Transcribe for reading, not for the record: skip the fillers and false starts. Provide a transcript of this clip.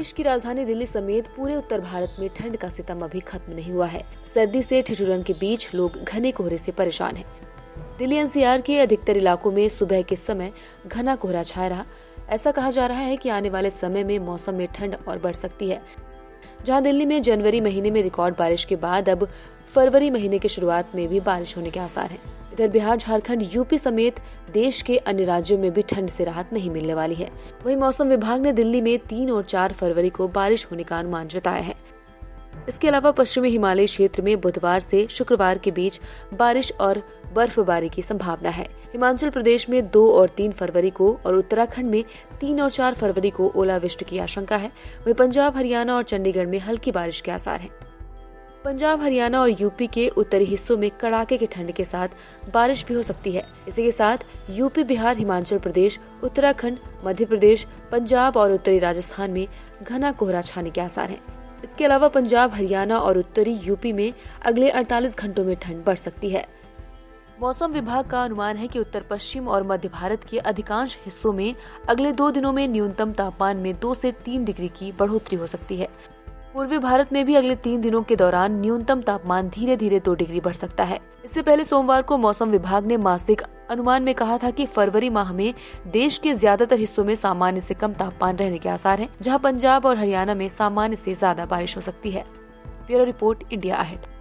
देश की राजधानी दिल्ली समेत पूरे उत्तर भारत में ठंड का सितम अभी खत्म नहीं हुआ है। सर्दी से ठिठुरन के बीच लोग घने कोहरे से परेशान हैं। दिल्ली एनसीआर के अधिकतर इलाकों में सुबह के समय घना कोहरा छाया रहा। ऐसा कहा जा रहा है कि आने वाले समय में मौसम में ठंड और बढ़ सकती है। जहां दिल्ली में जनवरी महीने में रिकॉर्ड बारिश के बाद अब फरवरी महीने की शुरुआत में भी बारिश होने के आसार हैं। इधर बिहार, झारखंड, यूपी समेत देश के अन्य राज्यों में भी ठंड से राहत नहीं मिलने वाली है। वहीं मौसम विभाग ने दिल्ली में 3 और 4 फरवरी को बारिश होने का अनुमान जताया है। इसके अलावा पश्चिमी हिमालय क्षेत्र में बुधवार से शुक्रवार के बीच बारिश और बर्फबारी की संभावना है। हिमाचल प्रदेश में 2 और 3 फरवरी को और उत्तराखंड में 3 और 4 फरवरी को ओलावृष्टि की आशंका है। वहीं पंजाब, हरियाणा और चंडीगढ़ में हल्की बारिश के आसार हैं। पंजाब, हरियाणा और यूपी के उत्तरी हिस्सों में कड़ाके की ठंड के साथ बारिश भी हो सकती है। इसी के साथ यूपी, बिहार, हिमाचल प्रदेश, उत्तराखंड, मध्य प्रदेश, पंजाब और उत्तरी राजस्थान में घना कोहरा छाने के आसार हैं। इसके अलावा पंजाब, हरियाणा और उत्तरी यूपी में अगले 48 घंटों में ठंड बढ़ सकती है। मौसम विभाग का अनुमान है कि उत्तर पश्चिम और मध्य भारत के अधिकांश हिस्सों में अगले 2 दिनों में न्यूनतम तापमान में 2 से 3 डिग्री की बढ़ोतरी हो सकती है। पूर्वी भारत में भी अगले 3 दिनों के दौरान न्यूनतम तापमान धीरे धीरे 2 डिग्री बढ़ सकता है। इससे पहले सोमवार को मौसम विभाग ने मासिक अनुमान में कहा था कि फरवरी माह में देश के ज्यादातर हिस्सों में सामान्य से कम तापमान रहने के आसार हैं, जहां पंजाब और हरियाणा में सामान्य से ज्यादा बारिश हो सकती है। Bureau report, India ahead.